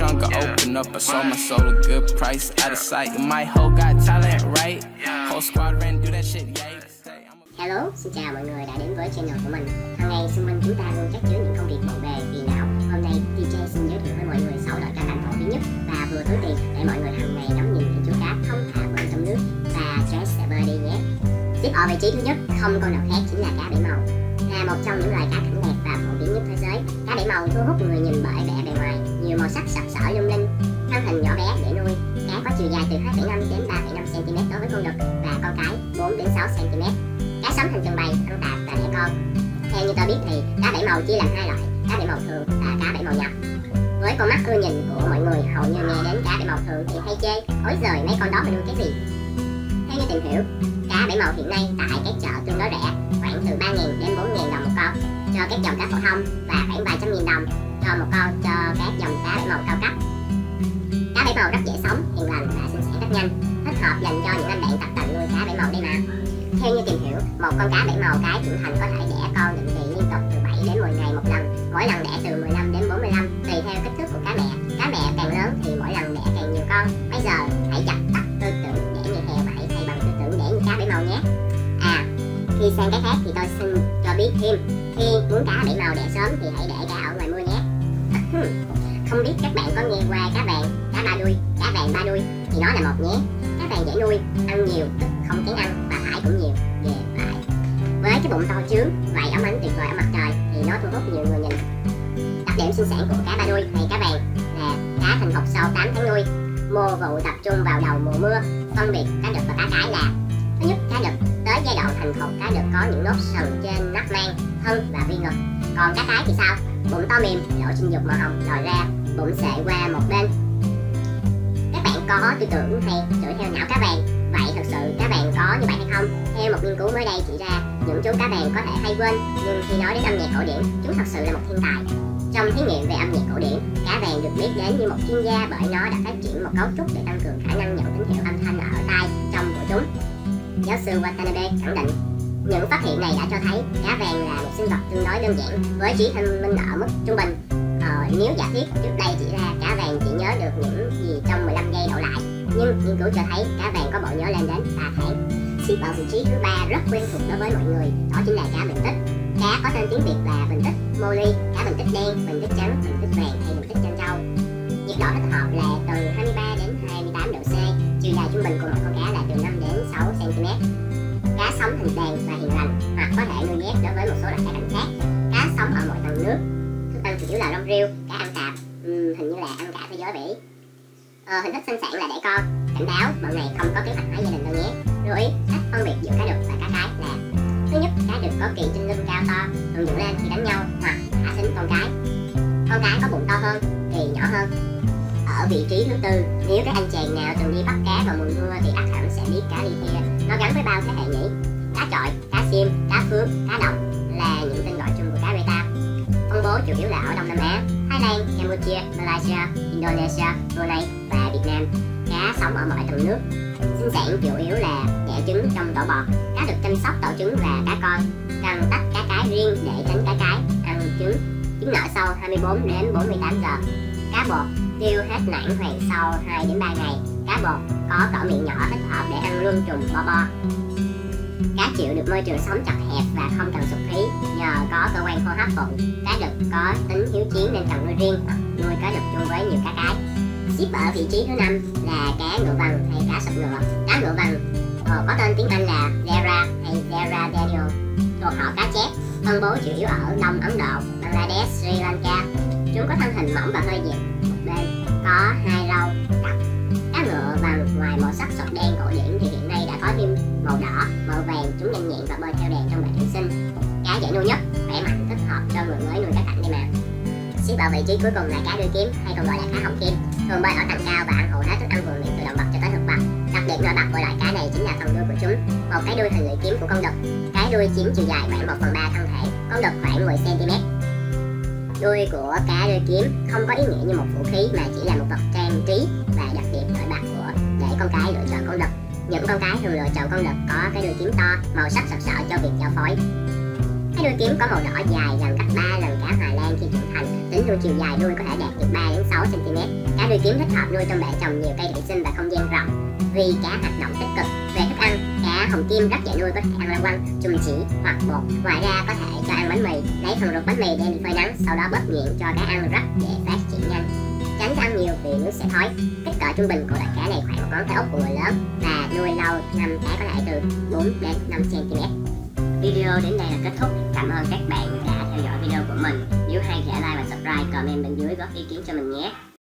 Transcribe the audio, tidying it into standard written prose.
jungle, open up. I sold my soul a good price, out of sight. My hoe got talent, right? Whole squad ran do that shit, yeah. Hello, xin chào mọi người đã đến với channel của mình. Hàng ngày xung quanh chúng ta luôn chất chứa những công việc bộn bề, phiền não. Hôm nay DJ xin giới thiệu với mọi người 6 loại cá cảnh phổ biến nhất và vừa túi tiền để mọi người hàng ngày ngắm nhìn những chú cá thông thả bơi trong nước và stress sẽ bơi đi nhé. Tiếp ở vị trí thứ nhất, không con nào khác chính là cá bảy màu. Là một trong những loài cá cảnh đẹp và phổ biến nhất thế giới. Cá bảy màu thu hút người nhìn bởi vẻ bề ngoài nhiều màu sắc sặc sỡ lung linh, thân hình nhỏ bé dễ nuôi. Cá có chiều dài từ 2,5 đến 3,5 cm đối với con đực và con cái 4 đến 6 cm. Cá sống thành từng bầy, ăn tạp và đẻ con. Theo như tôi biết thì cá bảy màu chia làm hai loại, cá bảy màu thường và cá bảy màu nhập. Với con mắt ưa nhìn của mọi người, hầu như nghe đến cá bảy màu thường thì hay chê, ối giời mấy con đó mà nuôi cái gì. Theo như tìm hiểu, cá bảy màu hiện nay tại các chợ tương đối rẻ, khoảng từ 3.000 đến 4.000 đồng một con cho các dòng cá phổ thông và khoảng vài trăm nghìn đồng cho một con cho các dòng cá bảy màu cao cấp. Cá bảy màu rất dễ sống, hiền lành và sinh sản rất nhanh, thích hợp dành cho những anh bạn tập tành nuôi cá bảy màu đây mà. Theo như tìm hiểu, một con cá bảy màu cái trưởng thành có thể đẻ con định kỳ liên tục từ 7 đến 10 ngày một lần, mỗi lần đẻ từ 15 đến 45 tùy theo kích thước của cá mẹ. Cá mẹ càng lớn thì mỗi lần đẻ càng nhiều con. Bây giờ hãy dập tắt tư tưởng đẻ như heo và hãy thay bằng tư tưởng đẻ như cá bảy màu nhé. Khi sang cái khác thì tôi xin cho biết thêm, khi muốn cá bảy màu đẻ sớm thì hãy để cá ở ngoài mưa nhé. Không biết các bạn có nghe qua cá vàng, cá ba đuôi, cá vàng ba đuôi thì nó là một nhé. Cá vàng dễ nuôi, ăn nhiều tức không kén ăn và thải cũng nhiều. Lại với cái bụng to trướng, vảy óng ánh tuyệt vời ở mặt trời thì nó thu hút nhiều người nhìn. Đặc điểm sinh sản của cá ba đuôi hay cá vàng là cá thành thục sau 8 tháng nuôi, mùa vụ tập trung vào đầu mùa mưa. Phân biệt cá đực và cá cái là: thứ nhất, cá đực tới giai đoạn thành thục, cá đực có những nốt sần trên nắp mang, thân và vi ngực. Còn cá cái thì sao? Bụng to mềm, lộ sinh dục màu hồng, lòi ra, bụng xệ qua một bên. Các bạn có tư tưởng hay chửi theo não cá vàng. Vậy thật sự cá vàng có như vậy hay không? Theo một nghiên cứu mới đây chỉ ra, những chú cá vàng có thể hay quên, nhưng khi nói đến âm nhạc cổ điển, chúng thật sự là một thiên tài. Trong thí nghiệm về âm nhạc cổ điển, cá vàng được biết đến như một chuyên gia bởi nó đã phát triển một cấu trúc để tăng cường khả năng nhận tín hiệu âm thanh ở tai trong của chúng. Giáo sư Watanabe khẳng định, những phát hiện này đã cho thấy cá vàng là một sinh vật tương đối đơn giản với trí thông minh ở mức trung bình. Nếu giả thiết trước đây chỉ ra cá vàng chỉ nhớ được những gì trong 15 giây đổ lại, nhưng nghiên cứu cho thấy cá vàng có bộ nhớ lên đến 3 tháng. Xếp ở vị trí thứ 3 rất quen thuộc đối với mọi người, đó chính là cá bình tích. Cá có tên tiếng Việt là bình tích Molly, cá bình tích đen, bình tích trắng, bình tích vàng hay bình tích trân châu. Nhiệt độ thích hợp là từ 23 đến 28 độ C, chiều dài trung bình của một con cá là từ 5 đến 6 cm. Cá sống thành đàn và hiền lành, hoặc có thể nuôi ghép đối với một số loại cá cảnh khác. Cá sống ở mọi tầng nước, thức ăn chủ yếu là rong rêu, cá ăn tạp, hình như là ăn cả thế giới vậy. Hình thức sinh sản là đẻ con. Cảnh báo, bọn này không có kế hoạch hóa gia đình đâu nhé. Lưu ý, cách phân biệt giữa cá đực và cá cái là: thứ nhất, cá đực có kỳ trên lưng cao to, thường dựng lên khi đánh nhau hoặc thả thính con cái. Con cái có bụng to hơn, kỳ nhỏ hơn. Ở vị trí thứ tư, nếu các anh chàng nào từng đi bắt cá vào mùa mưa thì ắt hẳn sẽ biết cá ly thia. Nó gắn với bao thế hệ nhỉ? Cá chọi, cá xiêm, cá phước, cá đồng là những tên gọi chung của cá beta. Phân bố chủ yếu là ở Đông Nam Á, Thái Lan, Campuchia, Malaysia, Indonesia, Brunei và Việt Nam. Cá sống ở mọi tầng nước. Sinh sản chủ yếu là đẻ trứng trong tổ bọt. Cá được chăm sóc tổ trứng và cá con. Cần tách cá cái riêng để tránh cá cái ăn trứng. Trứng nở sau 24 đến 48 giờ. Cá bột tiêu hết nản hoàng sau 2 đến 3 ngày. Cá bột có cỡ miệng nhỏ thích hợp để ăn lươn trùng bo. Cá chịu được môi trường sống chật hẹp và không cần sục khí nhờ có cơ quan hô hấp phụ. Cá đực có tính hiếu chiến nên cần nuôi riêng hoặc nuôi cá đực chung với nhiều cá cái. Xếp ở vị trí thứ 5 là cá ngựa vằn hay cá sọc ngựa. Cá ngựa vằn có tên tiếng Anh là Zebra hay Zebra Daniel, thuộc họ cá chép, phân bố chủ yếu ở Đông Ấn Độ, Bangladesh, Sri Lanka. Chúng có thân hình mỏng và hơi dẹt một bên, có hai râu cặp. Cá ngựa vằn ngoài màu sắc sọc đen cổ điển thì hiện nay đã có thêm màu đỏ, màu vàng, chúng nhanh nhẹn và bơi theo đàn trong bể thủy sinh. Cá dễ nuôi nhất, khỏe mạnh, thích hợp cho người mới nuôi cá cảnh đây mà. Xếp ở vị trí cuối cùng là cá đuôi kiếm hay còn gọi là cá hồng kim, thường bơi ở tầng cao và ăn hầu hết thức ăn vườn miệng từ động vật cho tới thực vật. Đặc điểm nổi bật của loại cá này chính là phần đuôi của chúng, một cái đuôi hình lưỡi kiếm của con đực. Cái đuôi chiếm chiều dài khoảng 1/3 thân thể, con đực khoảng 10 cm. Đuôi của cá đuôi kiếm không có ý nghĩa như một vũ khí mà chỉ là một vật trang trí và đặc điểm nổi bật của để con cái lựa chọn con đực. Những con cái thường lựa chọn con đực có cái đuôi kiếm to, màu sắc sặc sỡ cho việc giao phối. Cái đuôi kiếm có màu đỏ dài gần gấp 3 lần cá Hà Lan khi trưởng thành, tính luôn chiều dài đuôi có thể đạt được 3 đến 6 cm. Cá đuôi kiếm thích hợp nuôi trong bể trồng nhiều cây thủy sinh và không gian rộng vì cá hoạt động tích cực. Về thức ăn, cá hồng kim rất dễ nuôi, có thể ăn lá quăng, chùm chỉ hoặc bột. Ngoài ra có thể cho ăn bánh mì, lấy phần ruột bánh mì đem đi phơi nắng, sau đó bóp miệng cho cá ăn rất dễ phát triển nhanh. Tránh ăn nhiều vì nước sẽ thối. Kích cỡ trung bình của loại cá này khoảng một ngón tay út của người lớn và nuôi lâu năm cá có thể từ 4 đến 5 cm. Video đến đây là kết thúc. Cảm ơn các bạn đã theo dõi video của mình. Nếu hay thì hãy like và subscribe, comment bên dưới góp ý kiến cho mình nhé.